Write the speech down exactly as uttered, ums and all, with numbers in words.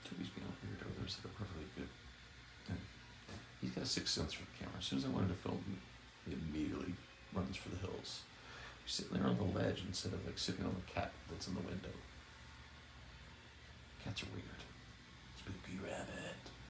Toby's being a weirdo. There's like a perfectly good. And he's got a sixth sense for the camera. As soon as I wanted to film, he immediately runs for the hills. He's sitting there on the ledge instead of like sitting on the cat that's in the window. Cats are weird. Spooky rabbit.